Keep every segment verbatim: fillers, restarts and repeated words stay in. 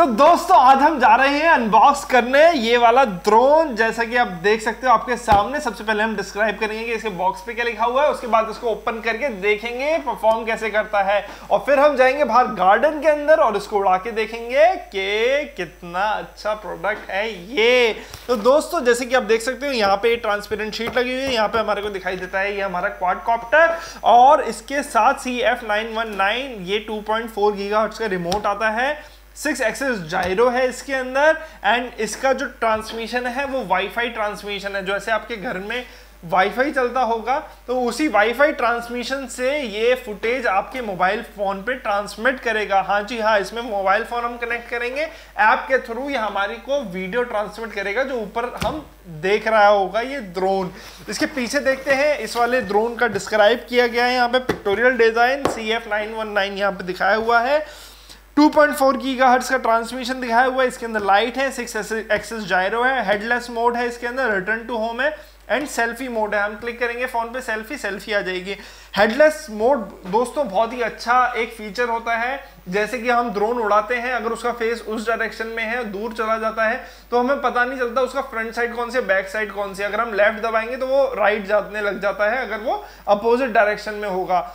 तो दोस्तों आज हम जा रहे हैं अनबॉक्स करने ये वाला ड्रोन। जैसा कि आप देख सकते हो आपके सामने, सबसे पहले हम डिस्क्राइब करेंगे कि इसके बॉक्स पे क्या लिखा हुआ है, उसके बाद इसको ओपन करके देखेंगे परफॉर्म कैसे करता है, और फिर हम जाएंगे बाहर गार्डन के अंदर और इसको उड़ा के देखेंगे कि कितना अच्छा प्रोडक्ट है ये। तो दोस्तों जैसे कि आप देख सकते हो यहाँ पे ट्रांसपेरेंट शीट लगी हुई है, यहाँ पे हमारे को दिखाई देता है ये हमारा क्वाडकॉप्टर, और इसके साथ C F nine one nine ये टू पॉइंट फोर गीगाहर्ट्ज का रिमोट आता है, सिक्स एक्सेस जायरो है इसके अंदर, एंड इसका जो ट्रांसमिशन है वो वाईफाई ट्रांसमिशन है। जैसे आपके घर में वाईफाई चलता होगा तो उसी वाईफाई ट्रांसमिशन से ये फुटेज आपके मोबाइल फोन पे ट्रांसमिट करेगा। हाँ जी हाँ, इसमें मोबाइल फोन हम कनेक्ट करेंगे ऐप के थ्रू, ये हमारी को वीडियो ट्रांसमिट करेगा जो ऊपर हम देख रहा होगा ये ड्रोन। इसके पीछे देखते हैं, इस वाले ड्रोन का डिस्क्राइब किया गया है यहाँ पे, pictorial design C F nine one nine यहाँ पे दिखाया हुआ है, टू पॉइंट फोर गीगाहर्ट्ज का ट्रांसमिशन दिखाया हुआ है, इसके अंदर लाइट है, सिक्स एक्सेस जायरो है, हेडलेस मोड है इसके अंदर, रिटर्न टू होम है, एंड सेल्फी मोड है। हम क्लिक करेंगे फोन पे सेल्फी सेल्फी आ जाएगी। हेडलेस मोड दोस्तों बहुत ही अच्छा एक फीचर होता है। जैसे कि हम ड्रोन उड़ाते हैं, अगर उसका फेस उस डायरेक्शन में है, दूर चला जाता है, तो हमें पता नहीं चलता उसका फ्रंट साइड कौन सी है, बैक साइड कौन सी है। अगर हम लेफ्ट दबाएंगे तो वो राइट जाने लग जाता है अगर वो अपोजिट डायरेक्शन में होगा।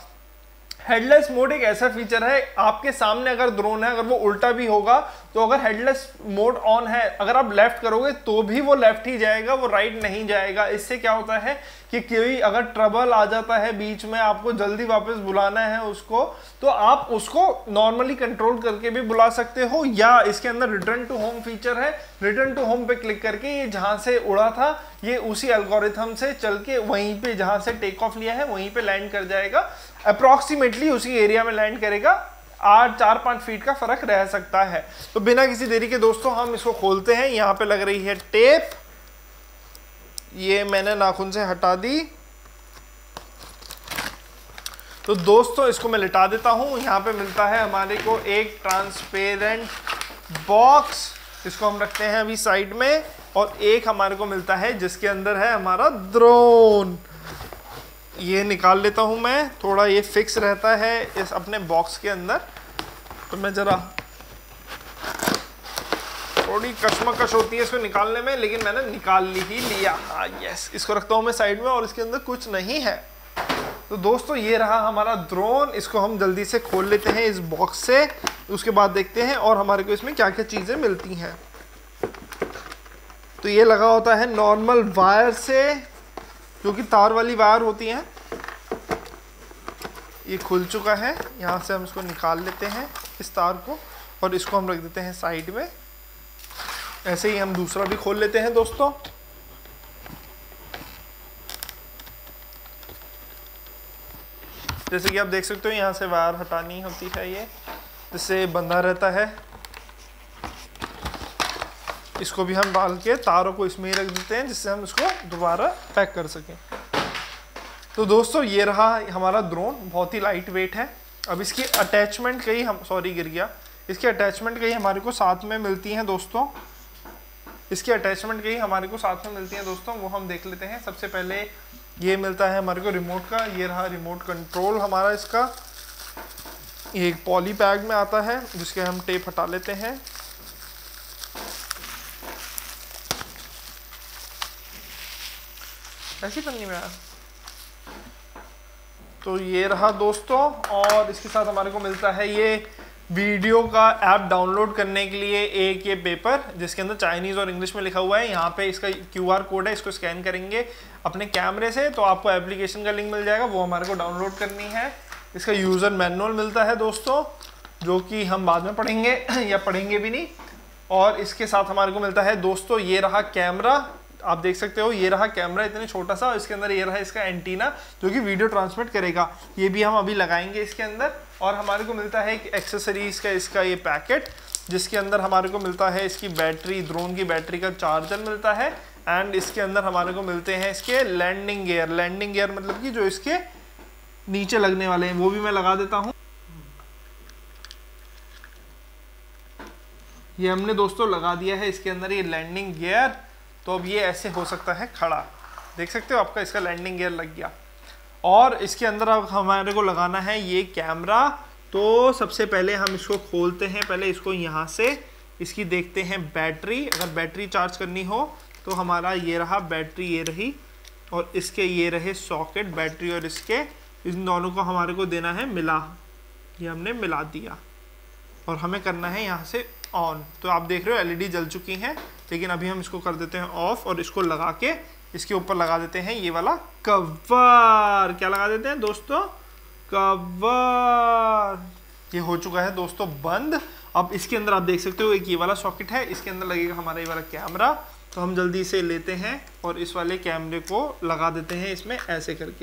हेडलेस मोड एक ऐसा फीचर है, आपके सामने अगर ड्रोन है, अगर वो उल्टा भी होगा तो अगर हेडलेस मोड ऑन है, अगर आप लेफ्ट करोगे तो भी वो लेफ्ट ही जाएगा, वो राइट नहीं जाएगा। इससे क्या होता है कि कोई अगर ट्रबल आ जाता है बीच में, आपको जल्दी वापस बुलाना है उसको, तो आप उसको नॉर्मली कंट्रोल करके भी बुला सकते हो, या इसके अंदर रिटर्न टू होम फीचर है, रिटर्न टू होम पे क्लिक करके ये जहां से उड़ा था ये उसी एल्गोरिथम से चल के वहीं पे जहां से टेक ऑफ लिया है वहीं पे लैंड कर जाएगा, अप्रोक्सीमेटली उसी एरिया में लैंड करेगा। आठ चार पांच फीट का फर्क रह सकता है। तो बिना किसी देरी के दोस्तों हम इसको खोलते हैं। यहाँ पे लग रही है टेप, ये मैंने नाखून से हटा दी। तो दोस्तों इसको मैं लिटा देता हूं। यहाँ पे मिलता है हमारे को एक ट्रांसपेरेंट बॉक्स, इसको हम रखते हैं अभी साइड में, और एक हमारे को मिलता है जिसके अंदर है हमारा ड्रोन। ये निकाल लेता हूं मैं, थोड़ा ये फिक्स रहता है इस अपने बॉक्स के अंदर, तो मैं जरा, थोड़ी कशमकश होती है इसको निकालने में, लेकिन मैंने निकाल ली ही लिया। हाँ यस, इसको रखता हूं मैं साइड में और इसके अंदर कुछ नहीं है। तो दोस्तों ये रहा हमारा ड्रोन, इसको हम जल्दी से खोल लेते हैं इस बॉक्स से, उसके बाद देखते हैं और हमारे को इसमें क्या क्या चीज़ें मिलती हैं। तो ये लगा होता है नॉर्मल वायर से, जो कि तार वाली वायर होती हैं। ये खुल चुका है, यहाँ से हम इसको निकाल लेते हैं इस तार को, और इसको हम रख देते हैं साइड में। ऐसे ही हम दूसरा भी खोल लेते हैं दोस्तों। जैसे कि आप देख सकते हो यहाँ से वायर हटानी होती है, ये जिससे बंधा रहता है। इसको भी हम डाल के तारों को इसमें ही रख देते हैं, जिससे हम इसको दोबारा पैक कर सकें। तो दोस्तों ये रहा हमारा ड्रोन, बहुत ही लाइट वेट है। अब इसकी अटैचमेंट कहीं हम सॉरी गिर गया इसकी अटैचमेंट कहीं हमारे को साथ में मिलती हैं दोस्तों। इसकी अटैचमेंट कहीं हमारे को साथ में मिलती हैं दोस्तों, वो हम देख लेते हैं। सबसे पहले ये मिलता है हमारे को रिमोट का, ये रहा रिमोट कंट्रोल हमारा इसका। ये एक पॉली बैग में आता है जिसके हम टेप हटा लेते हैं। ऐसी पन्नी में आया। तो ये रहा दोस्तों, और इसके साथ हमारे को मिलता है ये वीडियो का ऐप डाउनलोड करने के लिए एक ये पेपर, जिसके अंदर चाइनीज़ और इंग्लिश में लिखा हुआ है। यहाँ पे इसका क्यूआर कोड है, इसको स्कैन करेंगे अपने कैमरे से तो आपको एप्लीकेशन का लिंक मिल जाएगा, वो हमारे को डाउनलोड करनी है। इसका यूज़र मैनुअल मिलता है दोस्तों, जो कि हम बाद में पढ़ेंगे या पढ़ेंगे भी नहीं। और इसके साथ हमारे को मिलता है दोस्तों ये रहा कैमरा, आप देख सकते हो ये रहा कैमरा, इतने छोटा सा। इसके अंदर ये रहा इसका एंटीना, जो कि वीडियो ट्रांसमिट करेगा। ये भी हम अभी लगाएंगे इसके अंदर। और हमारे को मिलता है एक एक्सेसरीज का इसका ये पैकेट, जिसके अंदर हमारे को मिलता है इसकी बैटरी, ड्रोन की बैटरी का चार्जर मिलता है। एंड इसके अंदर हमारे को मिलते हैं इसके लैंडिंग गियर। लैंडिंग गियर मतलब कि जो इसके नीचे लगने वाले हैं, वो भी मैं लगा देता हूँ। ये हमने दोस्तों लगा दिया है इसके अंदर ये लैंडिंग गियर। तो अब ये ऐसे हो सकता है खड़ा, देख सकते हो आपका इसका लैंडिंग गियर लग गया। और इसके अंदर अब हमारे को लगाना है ये कैमरा। तो सबसे पहले हम इसको खोलते हैं, पहले इसको यहाँ से इसकी देखते हैं बैटरी। अगर बैटरी चार्ज करनी हो तो हमारा ये रहा बैटरी, ये रही, और इसके ये रहे सॉकेट, बैटरी और इसके, इन दोनों को हमारे को देना है मिला। ये हमने मिला दिया और हमें करना है यहाँ से ऑन। तो आप देख रहे हो एलईडी जल चुकी हैं, लेकिन अभी हम इसको कर देते हैं ऑफ और इसको लगा के इसके ऊपर लगा देते हैं ये वाला कवर। क्या लगा देते हैं दोस्तों? कवर। ये हो चुका है दोस्तों बंद। अब इसके अंदर आप देख सकते हो एक ये वाला सॉकेट है, इसके अंदर लगेगा हमारा ये वाला कैमरा। तो हम जल्दी से लेते हैं और इस वाले कैमरे को लगा देते हैं इसमें ऐसे करके।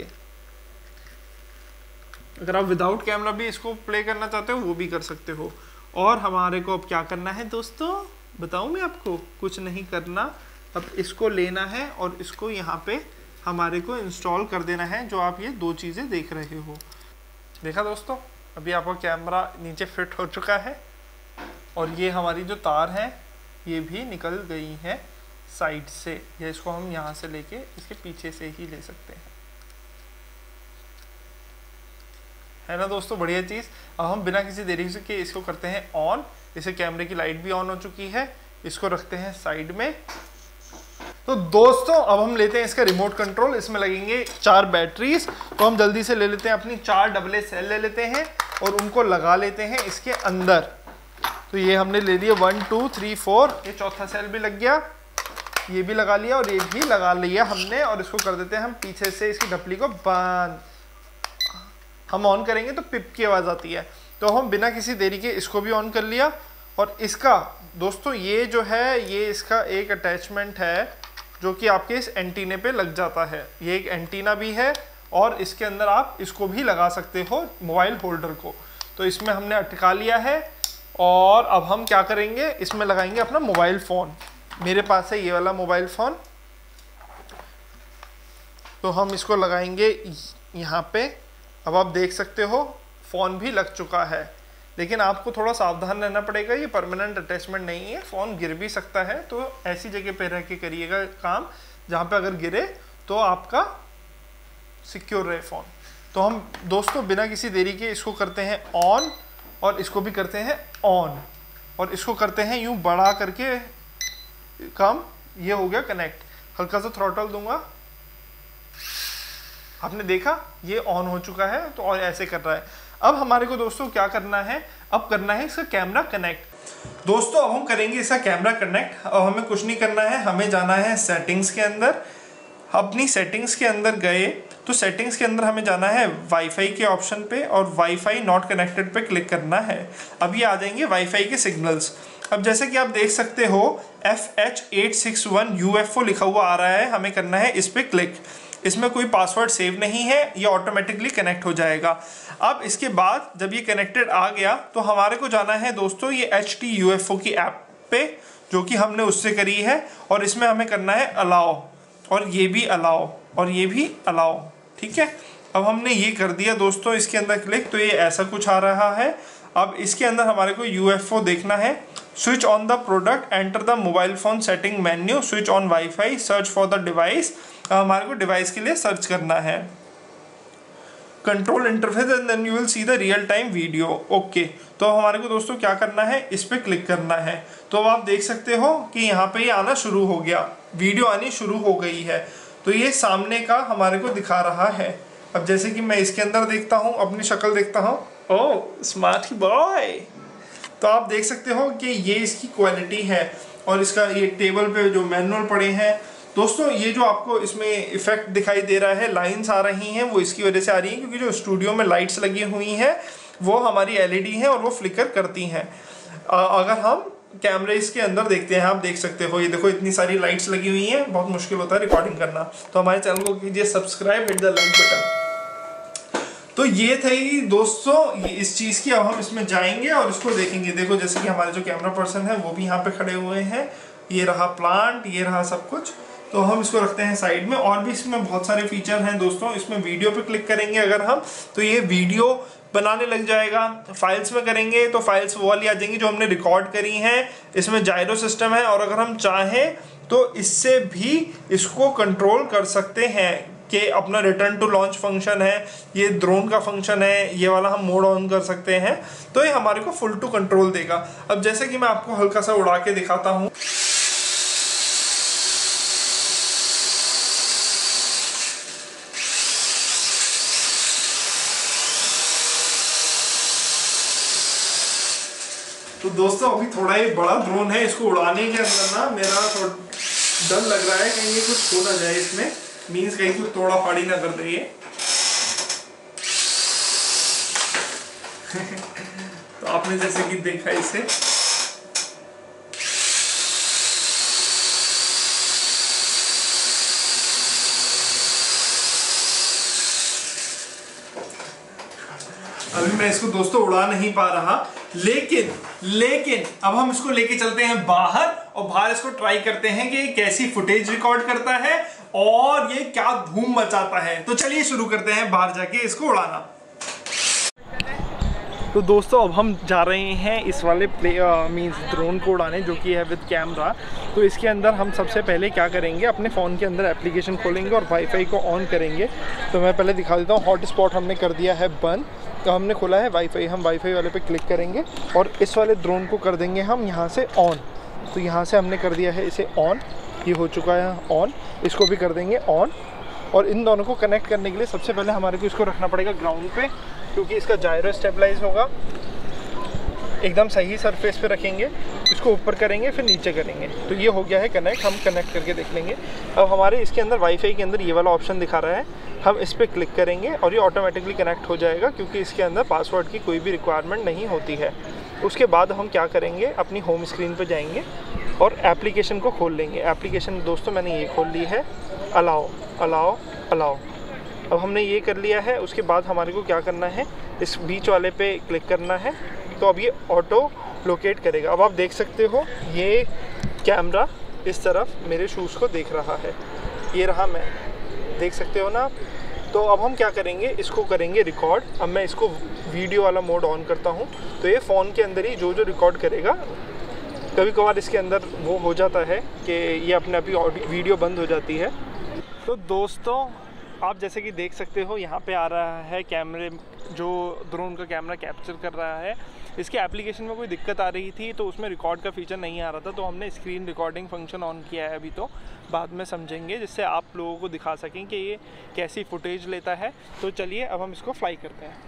अगर आप विदाउट कैमरा भी इसको प्ले करना चाहते हो वो भी कर सकते हो। और हमारे को अब क्या करना है दोस्तों, बताऊं मैं आपको? कुछ नहीं करना। अब इसको लेना है और इसको यहाँ पे हमारे को इंस्टॉल कर देना है, जो आप ये दो चीज़ें देख रहे हो। देखा दोस्तों, अभी आपका कैमरा नीचे फिट हो चुका है और ये हमारी जो तार है ये भी निकल गई है साइड से, या इसको हम यहाँ से लेके इसके पीछे से ही ले सकते हैं, है ना दोस्तों? बढ़िया चीज़। अब हम बिना किसी देरी से के इसको करते हैं ऑन। इसे कैमरे की लाइट भी ऑन हो चुकी है, इसको रखते हैं साइड में। तो दोस्तों अब हम लेते हैं इसका रिमोट कंट्रोल। इसमें लगेंगे चार बैटरीज, तो हम जल्दी से ले लेते हैं अपनी चार डबल सेल ले लेते हैं और उनको लगा लेते हैं इसके अंदर। तो ये हमने ले लिए वन टू थ्री फोर, ये चौथा सेल भी लग गया, ये भी लगा लिया और ये भी लगा लिया हमने। और इसको कर देते हैं हम पीछे से इसकी ढपली को बंद। हम ऑन करेंगे तो पिप की आवाज़ आती है, तो हम बिना किसी देरी के इसको भी ऑन कर लिया। और इसका दोस्तों ये जो है ये इसका एक अटैचमेंट है जो कि आपके इस एंटीने पे लग जाता है। ये एक एंटीना भी है और इसके अंदर आप इसको भी लगा सकते हो, मोबाइल होल्डर को। तो इसमें हमने अटका लिया है और अब हम क्या करेंगे, इसमें लगाएंगे अपना मोबाइल फ़ोन। मेरे पास है ये वाला मोबाइल फ़ोन, तो हम इसको लगाएंगे यहाँ पे। अब आप देख सकते हो फ़ोन भी लग चुका है, लेकिन आपको थोड़ा सावधान रहना पड़ेगा। ये परमानेंट अटैचमेंट नहीं है, फ़ोन गिर भी सकता है, तो ऐसी जगह पे रह के करिएगा काम जहाँ पे अगर गिरे तो आपका सिक्योर रहे फ़ोन। तो हम दोस्तों बिना किसी देरी के इसको करते हैं ऑन और इसको भी करते हैं ऑन और इसको करते हैं यूँ बढ़ा करके काम। ये हो गया कनेक्ट। हल्का सा थ्रॉटल दूंगा, आपने देखा ये ऑन हो चुका है, तो और ऐसे कर रहा है। अब हमारे को दोस्तों क्या करना है, अब करना है इसका कैमरा कनेक्ट। दोस्तों अब हम करेंगे इसका कैमरा कनेक्ट। अब हमें कुछ नहीं करना है, हमें जाना है सेटिंग्स के अंदर। अपनी सेटिंग्स के अंदर गए तो सेटिंग्स के अंदर हमें जाना है वाईफाई के ऑप्शन पे और वाईफाई नॉट कनेक्टेड पे क्लिक करना है। अब ये आ जाएंगे वाईफाई के सिग्नल्स। अब जैसे कि आप देख सकते हो F H eight six one U F O लिखा हुआ आ रहा है, हमें करना है इस पर क्लिक। इसमें कोई पासवर्ड सेव नहीं है, ये ऑटोमेटिकली कनेक्ट हो जाएगा। अब इसके बाद जब ये कनेक्टेड आ गया तो हमारे को जाना है दोस्तों ये H T U F O की ऐप पे, जो कि हमने उससे करी है, और इसमें हमें करना है अलाउ, और ये भी अलाउ और ये भी अलाउ। ठीक है, अब हमने ये कर दिया दोस्तों इसके अंदर क्लिक, तो ये ऐसा कुछ आ रहा है। अब इसके अंदर हमारे को यू एफ ओ देखना है। Switch on the product, enter the mobile phone setting menu, switch on WiFi, search for the device. हमारे को डिवाइस के लिए सर्च करना है control interface and then you will see the real time video. Okay, तो हमारे को दोस्तों क्या करना है, इस पर क्लिक करना है। तो अब आप देख सकते हो कि यहाँ पे ये आना शुरू हो गया, वीडियो आनी शुरू हो गई है। तो ये सामने का हमारे को दिखा रहा है। अब जैसे कि मैं इसके अंदर देखता हूँ, अपनी शक्ल देखता हूँ, ओह स्मार्ट बॉय। तो आप देख सकते हो कि ये इसकी क्वालिटी है और इसका ये टेबल पे जो मैनुअल पड़े हैं दोस्तों। ये जो आपको इसमें इफेक्ट दिखाई दे रहा है, लाइंस आ रही हैं, वो इसकी वजह से आ रही हैं क्योंकि जो स्टूडियो में लाइट्स लगी हुई हैं वो हमारी एलईडी हैं और वो फ्लिकर करती हैं। अगर हम कैमरे के अंदर देखते हैं, आप देख सकते हो, ये देखो इतनी सारी लाइट्स लगी हुई हैं, बहुत मुश्किल होता है रिकॉर्डिंग करना। तो हमारे चैनल को कीजिए subscribe, hit the like button. तो ये थी दोस्तों ये इस चीज़ की। अब हम इसमें जाएंगे और इसको देखेंगे। देखो जैसे कि हमारे जो कैमरा पर्सन है वो भी यहाँ पे खड़े हुए हैं, ये रहा प्लांट, ये रहा सब कुछ। तो हम इसको रखते हैं साइड में। और भी इसमें बहुत सारे फीचर हैं दोस्तों। इसमें वीडियो पे क्लिक करेंगे अगर हम, तो ये वीडियो बनाने लग जाएगा। फाइल्स में करेंगे तो फाइल्स वो वाली आ जाएंगी जो हमने रिकॉर्ड करी हैं। इसमें जायरो सिस्टम है और अगर हम चाहें तो इससे भी इसको कंट्रोल कर सकते हैं। कि अपना रिटर्न टू लॉन्च फंक्शन है, ये ड्रोन का फंक्शन है, ये वाला हम मोड ऑन कर सकते हैं, तो ये हमारे को फुल टू कंट्रोल देगा। अब जैसे कि मैं आपको हल्का सा उड़ा के दिखाता हूँ। तो दोस्तों अभी थोड़ा ही बड़ा ड्रोन है, इसको उड़ाने के अंदर ना मेरा थोड़ा डर लग रहा है कहीं ये कुछ हो ना जाए इसमें, मीन्स कहीं कुछ तोड़ा फाड़ी ना कर दे ये। तो आपने जैसे कि देखा इसे, अभी मैं इसको दोस्तों उड़ा नहीं पा रहा, लेकिन लेकिन अब हम इसको लेके चलते हैं बाहर और बाहर इसको ट्राई करते हैं कि ये कैसी फुटेज रिकॉर्ड करता है और ये क्या धूम मचाता है। तो चलिए शुरू करते हैं बाहर जाके इसको उड़ाना। तो दोस्तों अब हम जा रहे हैं इस वाले प्ले मीन्स ड्रोन को उड़ाने, जो कि है विद कैमरा। तो इसके अंदर हम सबसे पहले क्या करेंगे, अपने फ़ोन के अंदर एप्लीकेशन खोलेंगे और वाईफाई को ऑन करेंगे। तो मैं पहले दिखा देता हूँ, हॉटस्पॉट हमने कर दिया है बंद, तो हमने खोला है वाईफाई, हम वाईफाई वाले पे क्लिक करेंगे और इस वाले ड्रोन को कर देंगे हम यहाँ से ऑन। तो यहाँ से हमने कर दिया है इसे ऑन, ये हो चुका है ऑन, इसको भी कर देंगे ऑन। और इन दोनों को कनेक्ट करने के लिए सबसे पहले हमारे को इसको रखना पड़ेगा ग्राउंड पे, क्योंकि इसका जायरो स्टेबलाइज होगा। एकदम सही सरफेस पे रखेंगे, इसको ऊपर करेंगे फिर नीचे करेंगे, तो ये हो गया है कनेक्ट। हम कनेक्ट करके देख लेंगे। अब हमारे इसके अंदर वाईफाई के अंदर ये वाला ऑप्शन दिखा रहा है, हम इस पर क्लिक करेंगे और ये ऑटोमेटिकली कनेक्ट हो जाएगा, क्योंकि इसके अंदर पासवर्ड की कोई भी रिक्वायरमेंट नहीं होती है। उसके बाद हम क्या करेंगे, अपनी होम स्क्रीन पर जाएंगे और एप्लीकेशन को खोल लेंगे। एप्लीकेशन दोस्तों मैंने ये खोल ली है, अलाओ अलाओ अलाओ। अब हमने ये कर लिया है। उसके बाद हमारे को क्या करना है, इस बीच वाले पे क्लिक करना है, तो अब ये ऑटो लोकेट करेगा। अब आप देख सकते हो ये कैमरा इस तरफ मेरे शूज़ को देख रहा है, ये रहा मैं, देख सकते हो ना आप। तो अब हम क्या करेंगे, इसको करेंगे रिकॉर्ड। अब मैं इसको वीडियो वाला मोड ऑन करता हूँ, तो ये फ़ोन के अंदर ही जो जो रिकॉर्ड करेगा। कभी कभार इसके अंदर वो हो जाता है कि ये अपने आप ही वीडियो बंद हो जाती है। तो दोस्तों आप जैसे कि देख सकते हो यहाँ पे आ रहा है कैमरे, जो ड्रोन का कैमरा कैप्चर कर रहा है। इसके एप्लीकेशन में कोई दिक्कत आ रही थी, तो उसमें रिकॉर्ड का फीचर नहीं आ रहा था, तो हमने स्क्रीन रिकॉर्डिंग फंक्शन ऑन किया है। अभी तो बाद में समझेंगे, जिससे आप लोगों को दिखा सकें कि ये कैसी फुटेज लेता है। तो चलिए अब हम इसको फ्लाई करते हैं।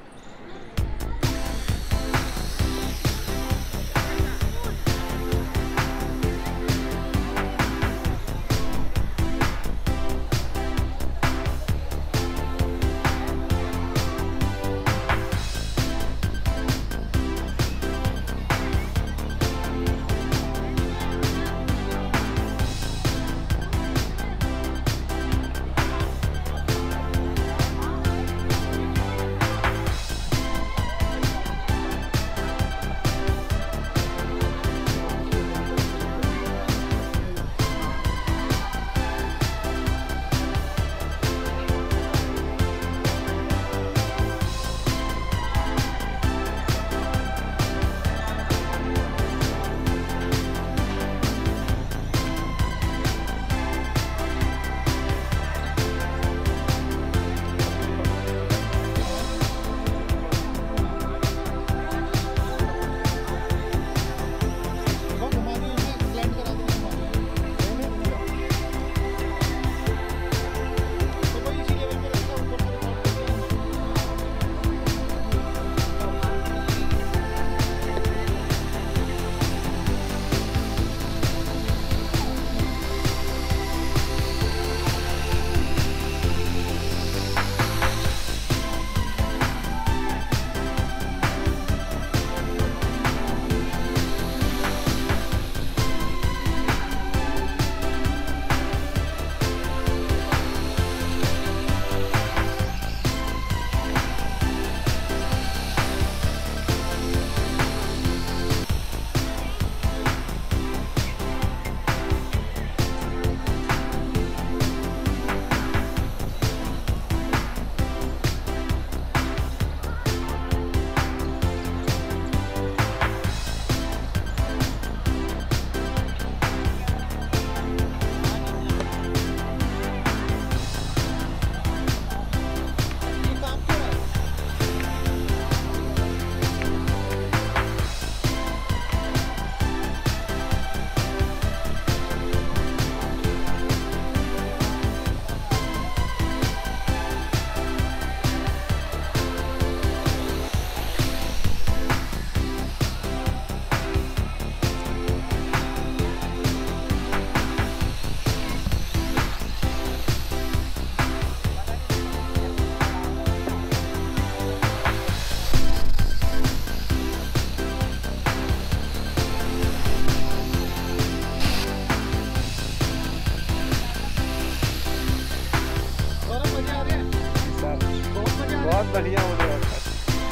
बहुत बढ़िया हो रहा है।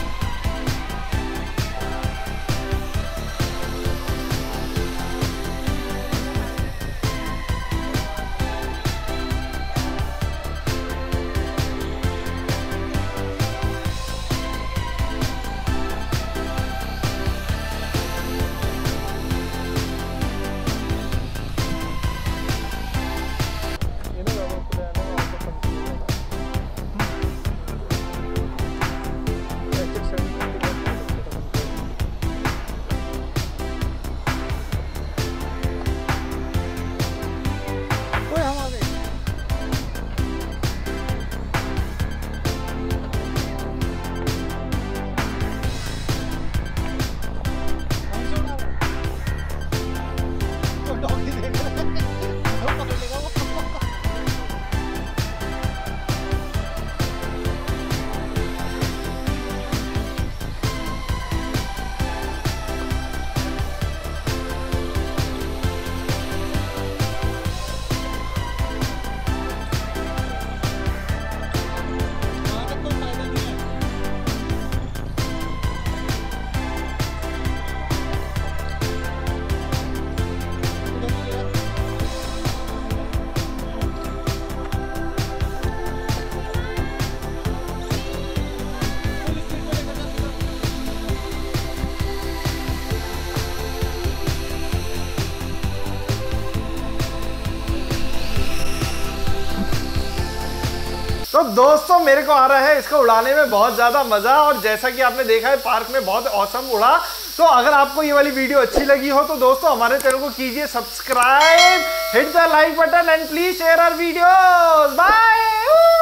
तो दोस्तों मेरे को आ रहा है इसको उड़ाने में बहुत ज्यादा मजा, और जैसा कि आपने देखा है पार्क में बहुत औसम उड़ा। तो अगर आपको ये वाली वीडियो अच्छी लगी हो तो दोस्तों हमारे चैनल को कीजिए subscribe, hit the like button and please share our videos. Bye.